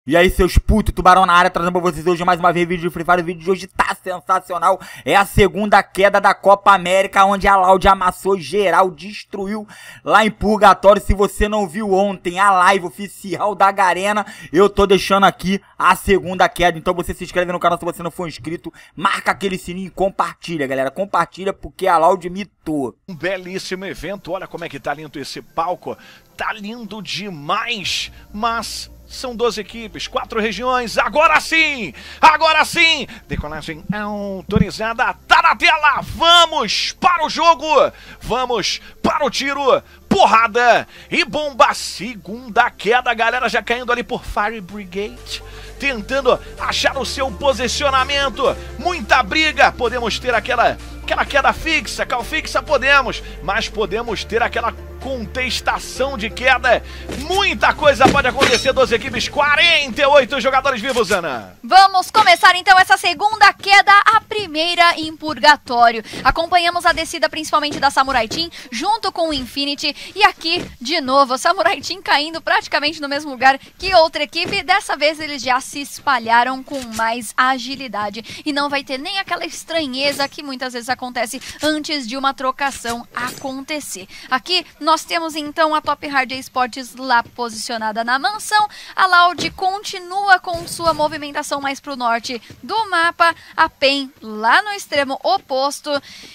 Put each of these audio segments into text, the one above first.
E aí, seus putos, Tubarão na área, trazendo pra vocês hoje mais uma vez vídeo de Free Fire. O vídeo de hoje tá sensacional. É a segunda queda da Copa América, onde a Loud amassou geral, destruiu lá em Purgatório. Se você não viu ontem a live oficial da Garena, eu tô deixando aqui a segunda queda. Então você se inscreve no canal se você não for inscrito, marca aquele sininho e compartilha, galera. Compartilha porque a Loud mitou. Um belíssimo evento, olha como é que tá lindo esse palco. Tá lindo demais, mas... são 12 equipes, 4 regiões, agora sim! Agora sim! Decolagem autorizada, tá na tela! Vamos para o jogo! Vamos para o tiro! Porrada e bomba! Segunda queda, galera já caindo ali por Fire Brigade, tentando achar o seu posicionamento. Muita briga, podemos ter aquela queda fixa, cal fixa podemos, mas podemos ter aquela contestação de queda. Muita coisa pode acontecer, 12 equipes, 48 jogadores vivos, Ana. Vamos começar então essa segunda queda, a primeira em Purgatório. Acompanhamos a descida principalmente da Samurai Team, junto com o Infinity. E aqui, de novo, a Samurai Team caindo praticamente no mesmo lugar que outra equipe. Dessa vez eles já se espalharam com mais agilidade. E não vai ter nem aquela estranheza que muitas vezes acontece antes de uma trocação acontecer. Aqui nós temos então a Top Hard Esports lá posicionada na mansão. A Loud continua com sua movimentação mais pro norte do mapa. A PEN lá no extremo oposto.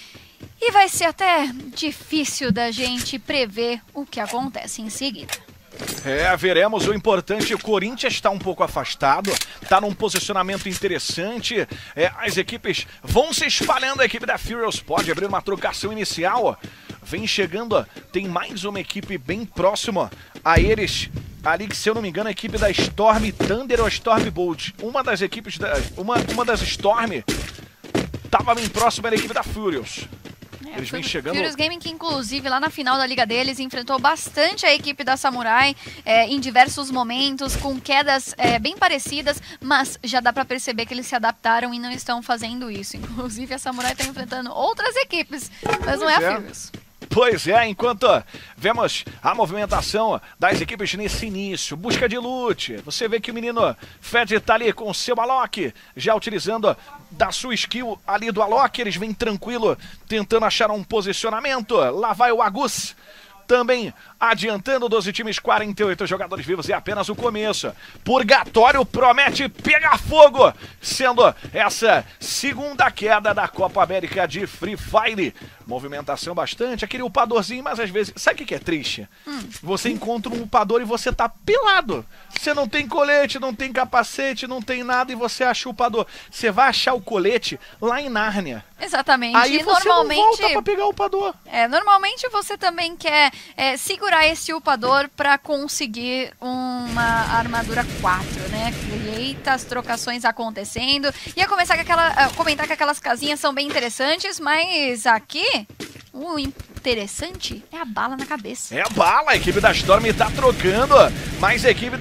E vai ser até difícil da gente prever o que acontece em seguida. Veremos. O importante, o Corinthians está um pouco afastado, está num posicionamento interessante. As equipes vão se espalhando. A equipe da Furious pode abrir uma trocação inicial. Vem chegando, tem mais uma equipe bem próxima a eles. Ali que, se eu não me engano, a equipe da Storm Thunder ou Storm Bolt. Uma das equipes, uma das Storm, estava bem próxima da equipe da Furious. Eles vêm chegando... Furious Gaming, que inclusive lá na final da liga deles enfrentou bastante a equipe da Samurai em diversos momentos, com quedas bem parecidas, mas já dá pra perceber que eles se adaptaram e não estão fazendo isso. Inclusive a Samurai tá enfrentando outras equipes, mas não é a Furious. Pois é, enquanto vemos a movimentação das equipes nesse início, busca de loot, você vê que o menino Fed tá ali com o seu Alok, já utilizando da sua skill ali do Alok. Eles vêm tranquilo, tentando achar um posicionamento. Lá vai o Agus, também adiantando 12 times, 48 jogadores vivos, é apenas o começo. Purgatório promete pegar fogo, sendo essa segunda queda da Copa América de Free Fire. Movimentação bastante, aquele upadorzinho, mas às vezes... sabe o que é triste? Você encontra um upador e você tá pelado. Você não tem colete, não tem capacete, não tem nada e você acha o upador. Você vai achar o colete lá em Nárnia. Exatamente. Aí você normalmente não volta pra pegar o upador. Normalmente você também quer segurar esse upador pra conseguir uma armadura 4, né? Eita, as trocações acontecendo. Ia começar com comentar que aquelas casinhas são bem interessantes, mas aqui o interessante é a bala na cabeça. É a bala, a equipe da Storm tá trocando, mas a equipe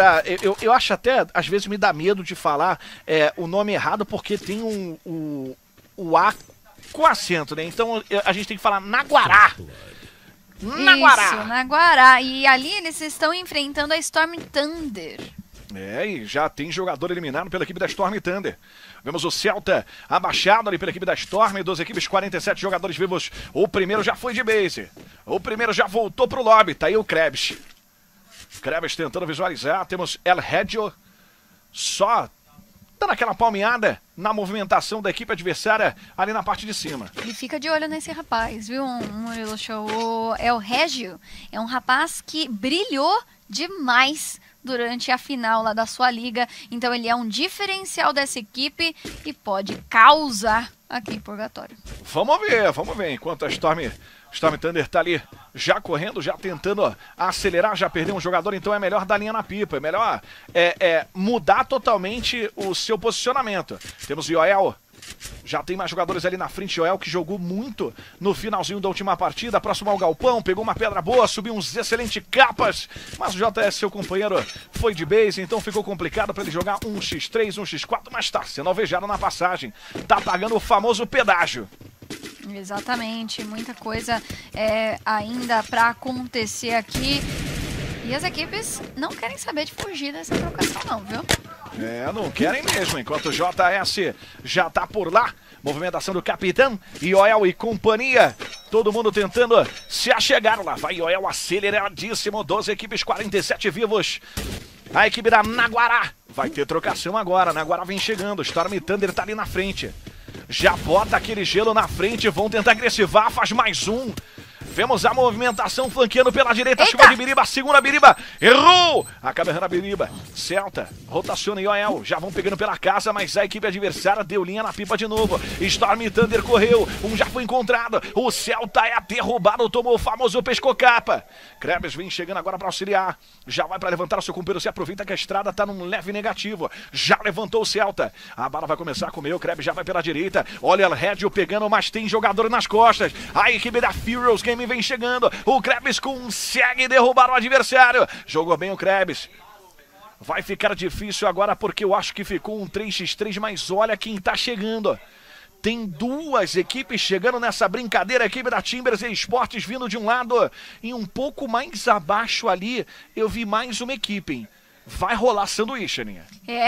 eu acho até, às vezes me dá medo de falar o nome errado, porque tem o A com acento, né? Então a gente tem que falar Naguará. Naguará. Isso, Naguará. E ali eles estão enfrentando a Storm Thunder. E já tem jogador eliminado pela equipe da Storm Thunder. Vemos o Celta abaixado ali pela equipe da Storm, 12 equipes, 47 jogadores vivos. O primeiro já foi de base. O primeiro já voltou pro lobby. Tá aí o Krebs. Krebs tentando visualizar. Temos El Reggio só dando aquela palmeada na movimentação da equipe adversária ali na parte de cima. E fica de olho nesse rapaz, viu, Murilo Show? O El Reggio é um rapaz que brilhou demais durante a final lá da sua liga. Então ele é um diferencial dessa equipe e pode causar aqui em Purgatório. Vamos ver. Enquanto a Storm Thunder tá ali já correndo, já tentando acelerar, já perdeu um jogador, então é melhor dar linha na pipa. É melhor mudar totalmente o seu posicionamento. Temos o Yoel. Já tem mais jogadores ali na frente. Joel, que jogou muito no finalzinho da última partida, próximo ao galpão, pegou uma pedra boa, subiu uns excelentes capas, mas o JS, seu companheiro, foi de base, então ficou complicado para ele jogar 1x3, 1x4, mas tá sendo alvejado na passagem, tá pagando o famoso pedágio. Exatamente, muita coisa ainda para acontecer aqui. E as equipes não querem saber de fugir dessa trocação não, viu? Não querem mesmo, enquanto o JS já tá por lá. Movimentação do capitão, Yoel e companhia. Todo mundo tentando se achegar. Lá vai Yoel aceleradíssimo. 12 equipes, 47 vivos. A equipe da Naguará vai ter trocação agora. Naguará vem chegando. Storm Thunder tá ali na frente. Já bota aquele gelo na frente. Vão tentar agressivar. Faz mais um. Vemos a movimentação flanqueando pela direita. Chuva de Biriba, segunda Biriba. Errou! Acaba errando a Biriba. Celta, rotaciona Yoel. Já vão pegando pela casa, mas a equipe adversária deu linha na pipa de novo. Storm Thunder correu. Um já foi encontrado. O Celta é derrubado. Tomou o famoso pescocapa. Krebs vem chegando agora para auxiliar. Já vai para levantar o seu companheiro. Se aproveita que a estrada tá num leve negativo. Já levantou o Celta. A bala vai começar a comer. O Krebs já vai pela direita. Olha o Redio pegando, mas tem jogador nas costas. A equipe da Furious Game vem chegando, o Krebs consegue derrubar o adversário, jogou bem o Krebs. Vai ficar difícil agora porque eu acho que ficou um 3x3, mas olha quem tá chegando. Tem duas equipes chegando nessa brincadeira, a equipe da Timbers e Esportes vindo de um lado e um pouco mais abaixo ali, eu vi mais uma equipe, hein? Vai rolar sanduíche, Aninha.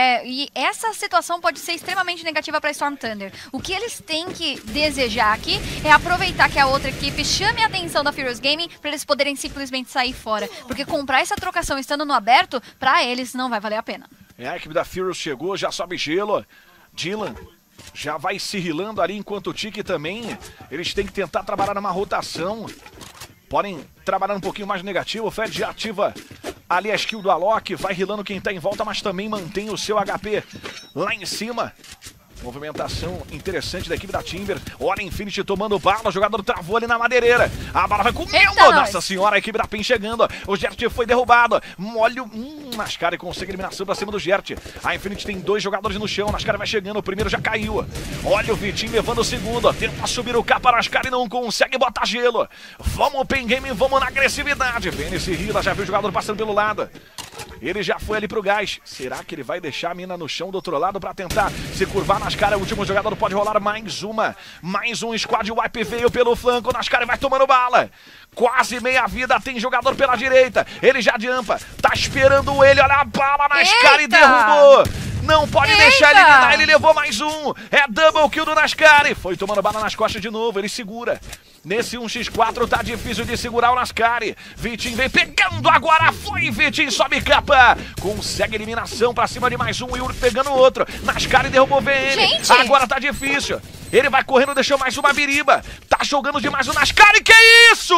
E essa situação pode ser extremamente negativa para Storm Thunder. O que eles têm que desejar aqui é aproveitar que a outra equipe chame a atenção da Furious Gaming para eles poderem simplesmente sair fora. Porque comprar essa trocação estando no aberto, para eles não vai valer a pena. A equipe da Furious chegou, já sobe gelo. Dylan já vai se rilando ali enquanto o Tiki também. Eles têm que tentar trabalhar numa rotação. Podem trabalhar um pouquinho mais negativo. O Fed já ativa ali a skill do Alok. Vai rilando quem tá em volta, mas também mantém o seu HP lá em cima. Movimentação interessante da equipe da Timber. Olha Infinity tomando bala. O jogador travou ali na madeireira. A bala vai comendo. Nossa senhora, a equipe da PEN chegando. O Gert foi derrubado. Molho. Nascari consegue eliminação pra cima do Gert. A Infinity tem dois jogadores no chão. Nascari vai chegando. O primeiro já caiu. Olha o Vitinho levando o segundo. Tenta subir o capa. Nascari não consegue botar gelo. Vamos, PEN Game. Vamos na agressividade. Vem esse Rila. Já viu o jogador passando pelo lado. Ele já foi ali pro gás. Será que ele vai deixar a mina no chão do outro lado pra tentar se curvar? Nascari, o último jogador, pode rolar mais uma. Mais um squad wipe veio pelo flanco. Nascari vai tomando bala. Quase meia vida, tem jogador pela direita. Ele já jampa. Tá esperando ele. Olha a bala. Nascari derrubou. Não pode deixar ele eliminar, ele levou mais um. É double kill do Nascari. Foi tomando bala nas costas de novo, ele segura. Nesse 1x4 tá difícil de segurar o Nascari. Vitinho vem pegando agora, foi Vitinho, sobe capa. Consegue eliminação pra cima de mais um, Yuri pegando outro. Nascari derrubou VM, gente, agora tá difícil. Ele vai correndo, deixou mais uma Biriba. Tá jogando demais o Nascari, que isso?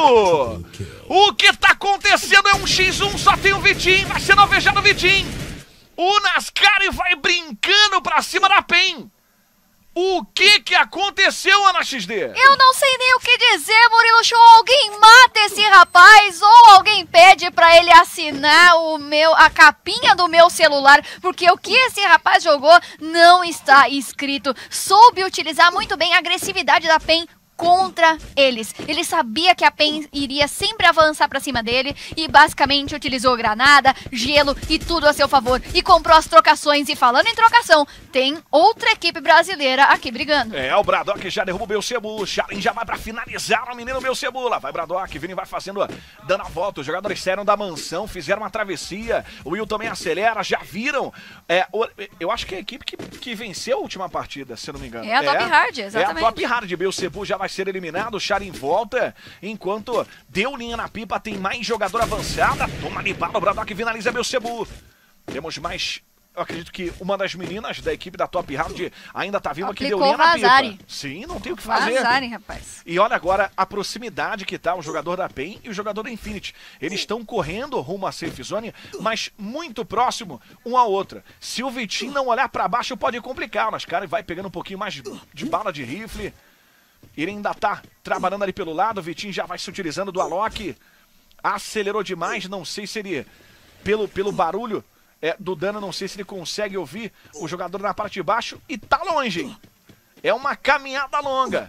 O que tá acontecendo é um x1, só tem o Vitinho, vai ser alvejado o Vitinho. O Nascari vai brincando pra cima da PEN. O que aconteceu, Ana XD? Eu não sei nem o que dizer, Murilo Show. Alguém mata esse rapaz ou alguém pede pra ele assinar a capinha do meu celular, porque o que esse rapaz jogou não está escrito. Soube utilizar muito bem a agressividade da PEN contra eles. Ele sabia que a PEN iria sempre avançar pra cima dele e basicamente utilizou granada, gelo e tudo a seu favor e comprou as trocações. E falando em trocação, tem outra equipe brasileira aqui brigando. O Braddock já derruba o Belcebu. Sharin já vai pra finalizar o menino Belcebu. Lá vai Braddock, Vini vai fazendo, dando a volta. Os jogadores saíram da mansão, fizeram uma travessia. O Will também acelera, já viram. Eu acho que é a equipe que venceu a última partida, se eu não me engano. É a Top Hard, exatamente. É a Top Hard. Belcebu já vai ser eliminado, o Sharin volta, enquanto deu linha na pipa, tem mais jogador avançada, toma ali bala, o Braddock finaliza Belcebu. Temos mais, eu acredito que uma das meninas da equipe da Top Hard ainda tá viva, que deu linha na pipa. Sim, não tem o que fazer. Vazarem, rapaz. E olha agora a proximidade que tá o jogador da PEN e o jogador da Infinity. Eles estão correndo rumo à safe zone, mas muito próximo um ao outro. Se o Vitinho não olhar pra baixo, pode complicar. Mas cara, vai pegando um pouquinho mais de bala de rifle. Ele ainda tá trabalhando ali pelo lado. O Vitinho já vai se utilizando do Alok. Acelerou demais. Não sei se ele, pelo barulho do dano, não sei se ele consegue ouvir o jogador na parte de baixo. E tá longe, hein? É uma caminhada longa.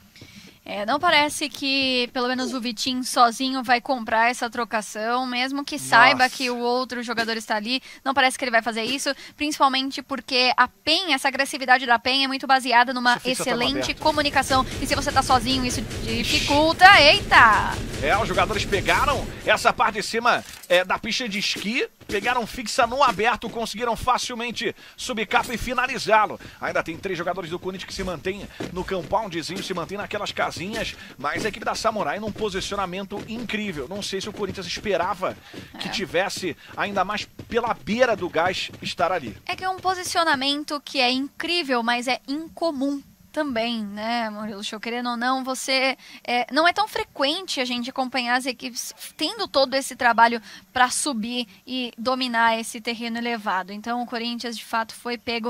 Não parece que pelo menos o Vitinho sozinho vai comprar essa trocação, mesmo que saiba que o outro jogador está ali, não parece que ele vai fazer isso, principalmente porque a PEN, essa agressividade da PEN é muito baseada numa excelente comunicação, e se você tá sozinho isso dificulta, eita! Os jogadores pegaram essa parte de cima da pista de esqui, pegaram fixa no aberto, conseguiram facilmente subir capa e finalizá-lo. Ainda tem 3 jogadores do Corinthians que se mantêm no compoundzinho, se mantêm naquelas casinhas, mas a equipe da Samurai num posicionamento incrível. Não sei se o Corinthians esperava que tivesse ainda mais pela beira do gás estar ali. É que é um posicionamento que é incrível, mas é incomum também, né, Murilo Show? Querendo ou não, não é tão frequente a gente acompanhar as equipes tendo todo esse trabalho para subir e dominar esse terreno elevado. Então o Corinthians de fato foi pego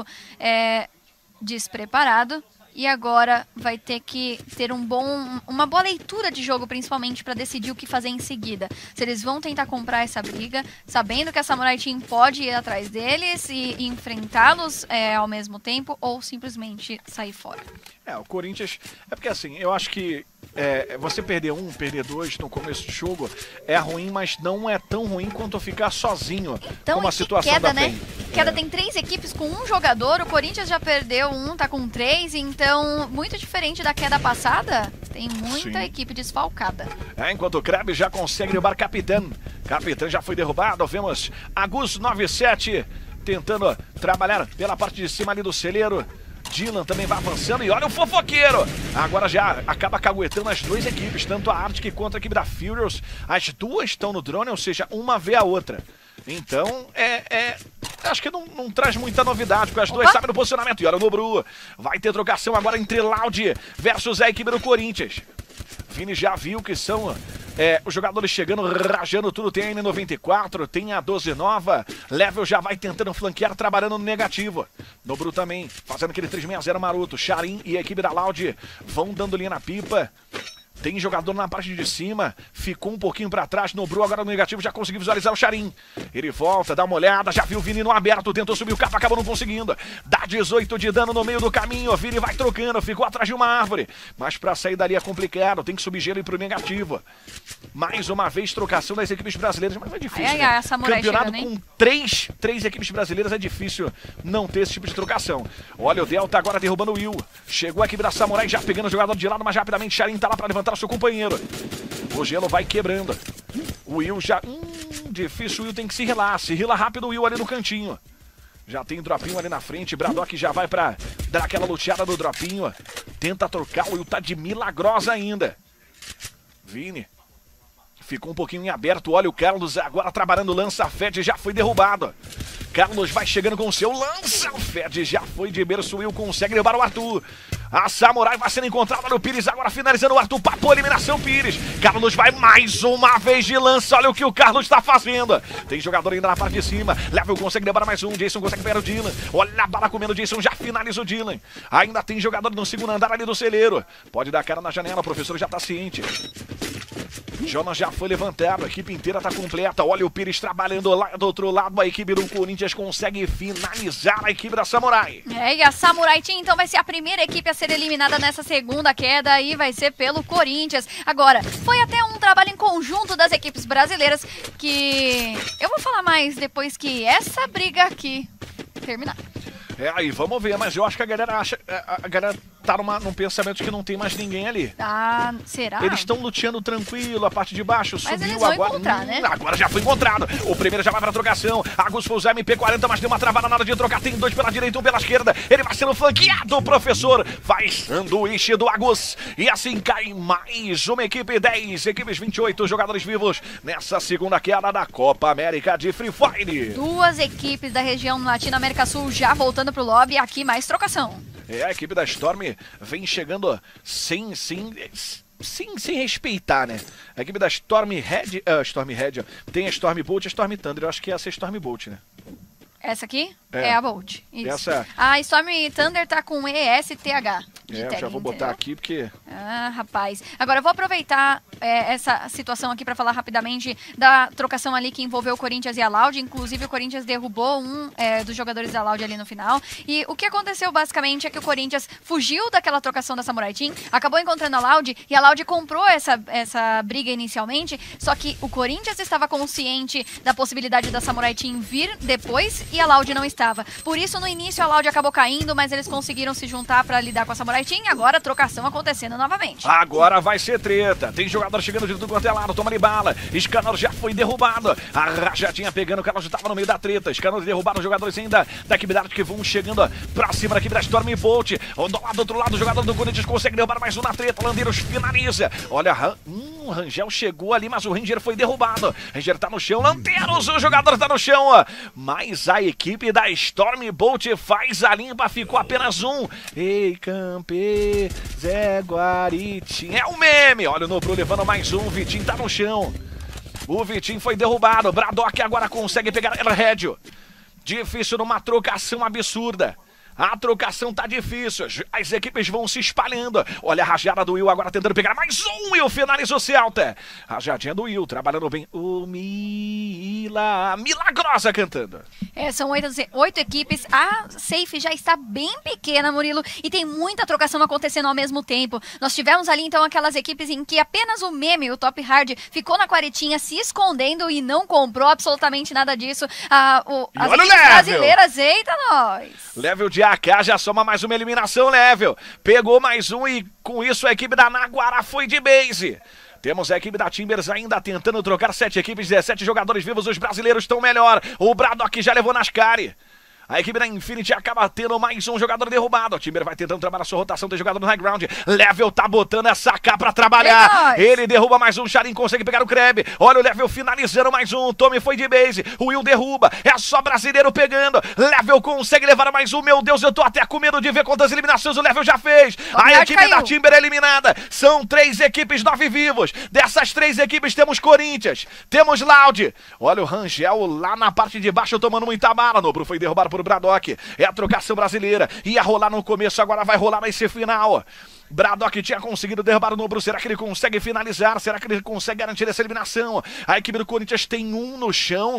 despreparado e agora vai ter que ter uma boa leitura de jogo, principalmente para decidir o que fazer em seguida. Se eles vão tentar comprar essa briga, sabendo que a Samurai Team pode ir atrás deles e enfrentá-los ao mesmo tempo, ou simplesmente sair fora. O Corinthians... É porque assim, eu acho que você perder 1, perder 2 no começo do jogo é ruim, mas não é tão ruim quanto ficar sozinho então, com a situação queda, da PEN. Queda tem 3 equipes com 1 jogador, o Corinthians já perdeu 1, tá com 3, então muito diferente da queda passada, tem muita equipe desfalcada. Enquanto o Kreb já consegue derrubar Capitão. Capitão já foi derrubado, vemos Agus 97 tentando trabalhar pela parte de cima ali do celeiro. Dylan também vai avançando e olha o fofoqueiro. Agora já acaba caguetando as 2 equipes, tanto a Arctic quanto a equipe da Furious. As 2 estão no drone, ou seja, uma vê a outra. Então, acho que não traz muita novidade, porque as 2 sabem do posicionamento. E olha o Nobru. Vai ter trocação agora entre Loud versus a equipe do Corinthians. Vini já viu que são os jogadores chegando, rajando tudo. Tem a N94, tem a 12 nova. Level já vai tentando flanquear, trabalhando no negativo. Nobru também, fazendo aquele 360 maroto. Charin e a equipe da Loud vão dando linha na pipa. Tem jogador na parte de cima, ficou um pouquinho pra trás, Nobru agora no negativo, já conseguiu visualizar o Charin. Ele volta, dá uma olhada, já viu o Vini no aberto, tentou subir o capa, acabou não conseguindo. Dá 18 de dano no meio do caminho, o Vini vai trocando, ficou atrás de uma árvore. Mas pra sair dali é complicado, tem que subir gelo e ir pro negativo. Mais uma vez, trocação das equipes brasileiras, mas é difícil, né? Campeonato com 3 equipes brasileiras é difícil não ter esse tipo de trocação. Olha o Delta agora derrubando o Will. Chegou a equipe da Samurai já pegando o jogador de lado, mas rapidamente Charin tá lá pra levantar o seu companheiro. O gelo vai quebrando. O Will já... difícil, o Will tem que se rilar. Se rila rápido o Will ali no cantinho. Já tem dropinho ali na frente. Braddock já vai pra dar aquela luteada do dropinho. Tenta trocar, o Will tá de milagrosa ainda. Vini ficou um pouquinho em aberto. Olha o Carlos agora trabalhando lança. Fed já foi derrubado. Carlos vai chegando com o seu lança. O Fed já foi de berço. O Will consegue levar o Arthur. A Samurai vai sendo encontrada no Pires, agora finalizando o Arthur, papou a eliminação Pires. Carlos vai mais uma vez de lança, olha o que o Carlos está fazendo. Tem jogador ainda na parte de cima, Level consegue levar mais um, Jason consegue pegar o Dylan. Olha a bala comendo o Jason, já finaliza o Dylan. Ainda tem jogador no segundo andar ali do celeiro. Pode dar cara na janela, o professor já está ciente. Jonas já foi levantado, a equipe inteira está completa. Olha o Pires trabalhando lá do outro lado. A equipe do Corinthians consegue finalizar a equipe da Samurai. E a Samurai Team então vai ser a primeira equipe a ser eliminada nessa segunda queda e vai ser pelo Corinthians. Agora, foi até um trabalho em conjunto das equipes brasileiras que eu vou falar mais depois que essa briga aqui terminar. Aí vamos ver, mas eu acho que a galera acha... A galera tá num pensamento de que não tem mais ninguém ali. Ah, será? Eles estão luteando tranquilo, a parte de baixo mas subiu eles vão agora. Encontrar, né? Agora já foi encontrado. O primeiro já vai pra trocação. Agus foi usar MP40, mas deu uma travada na hora de trocar. Tem 2 pela direita, 1 pela esquerda. Ele vai sendo flanqueado, o professor. Faz sanduíche do Agus. E assim cai mais uma equipe, 10 equipes, 28 jogadores vivos nessa segunda queda da Copa América de Free Fire. 2 equipes da região Latina América Sul já voltando pro lobby. Aqui mais trocação. A equipe da Storm vem chegando sem respeitar, né? A equipe da Storm Red, tem a Storm Bolt e a Storm Thunder. Eu acho que essa é a Storm Bolt, né? Essa aqui é a Bolt. Isso. Essa... A Storm Thunder tá com ESTH. Eu já vou botar aqui porque... Ah, rapaz. Agora eu vou aproveitar essa situação aqui para falar rapidamente da trocação ali que envolveu o Corinthians e a Loud. Inclusive o Corinthians derrubou um dos jogadores da Loud ali no final. E o que aconteceu basicamente é que o Corinthians fugiu daquela trocação da Samurai Team, acabou encontrando a Loud e a Loud comprou essa briga inicialmente. Só que o Corinthians estava consciente da possibilidade da Samurai Team vir depois e a Loud não estava. Por isso no início a Loud acabou caindo, mas eles conseguiram se juntar para lidar com a Samurai Team. Agora a trocação acontecendo novamente. Agora vai ser treta. Tem jogador jogadores chegando de tudo quanto é lado, toma ali bala. Scanner já foi derrubado. A rajadinha pegando, o cara já tava no meio da treta. Scanner derrubado, os jogadores ainda da equipe Dark que vão chegando pra cima da equipe da Stormbolt. Do outro lado, o jogador do Corinthians consegue derrubar mais um na treta. Landeiros finaliza. Olha, o Rangel chegou ali, mas o Ranger foi derrubado. Ranger tá no chão, Lanteiros, o jogador tá no chão. Mas a equipe da Stormbolt faz a limpa, ficou apenas um. Ei, Campe, Zé Guaritim. É o meme. Olha o Nobru levando mais um. Vitinho tá no chão. O Vitinho foi derrubado. Braddock agora consegue pegar El Rédio. Difícil numa trocação absurda. A trocação tá difícil, as equipes vão se espalhando. Olha a rajada do Will agora tentando pegar mais um. Will finalizou Celta. Rajadinha do Will, trabalhando bem. O Milagrosa cantando. São 8 equipes. A safe já está bem pequena, Murilo, e tem muita trocação acontecendo ao mesmo tempo. Nós tivemos ali então aquelas equipes em que apenas o meme, o Top Hard, ficou na quaretinha se escondendo e não comprou absolutamente nada disso. As equipes brasileiras, eita nós! Level de AK já soma mais uma eliminação, Level. Pegou mais um e com isso a equipe da Naguará foi de base. Temos a equipe da Timbers ainda tentando trocar 7 equipes, 17 jogadores vivos, os brasileiros estão melhor. O Braddock já levou nas caras. A equipe da Infinity acaba tendo mais um jogador derrubado. O Timber vai tentando trabalhar a sua rotação, tem jogador no high ground. Level tá botando essa AK pra trabalhar. Ele derruba mais um, Charin consegue pegar o Kreb. Olha o Level finalizando mais um. Tommy foi de base, o Will derruba. É só brasileiro pegando. Level consegue levar mais um. Meu Deus, eu tô até com medo de ver quantas eliminações o Level já fez. A equipe da Timber é eliminada. São 3 equipes, 9 vivos. Dessas 3 equipes temos Corinthians, temos Loud. Olha o Rangel lá na parte de baixo tomando muita bala. Nobru foi derrubado por Braddock. É a trocação brasileira. Ia rolar no começo, agora vai rolar nesse final. Braddock tinha conseguido derrubar o Nobru. Será que ele consegue finalizar? Será que ele consegue garantir essa eliminação? A equipe do Corinthians tem um no chão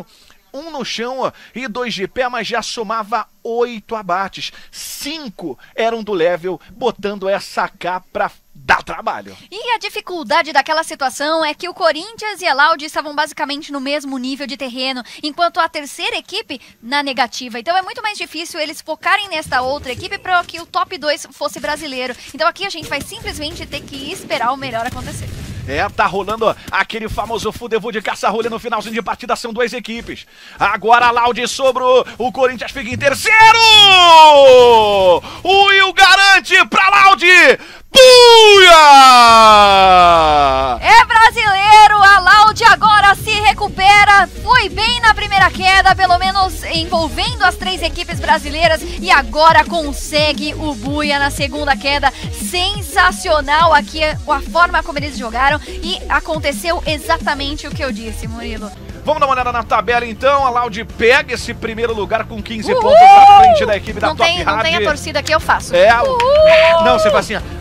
e 2 de pé, mas já somava 8 abates. 5 eram do Level, botando essa AK pra dar trabalho. E a dificuldade daquela situação é que o Corinthians e a Loud estavam basicamente no mesmo nível de terreno, enquanto a terceira equipe na negativa. Então é muito mais difícil eles focarem nesta outra equipe para que o top 2 fosse brasileiro. Então aqui a gente vai simplesmente ter que esperar o melhor acontecer. Tá rolando aquele famoso fudevu de caça-rolha no finalzinho de partida, são 2 equipes. Agora a Loud sobrou, o Corinthians fica em terceiro! O Will garante pra Loud! Buia! É brasileiro, a Loud agora se recupera, foi bem na primeira queda, pelo menos envolvendo as 3 equipes brasileiras, e agora consegue o buia na segunda queda. Sensacional aqui a forma como eles jogaram, e aconteceu exatamente o que eu disse, Murilo. Vamos dar uma olhada na tabela então. A Loud pega esse primeiro lugar com 15 pontos na frente da equipe da Top Hard. Não tem a torcida que eu faço. Não, você faz assim, ó.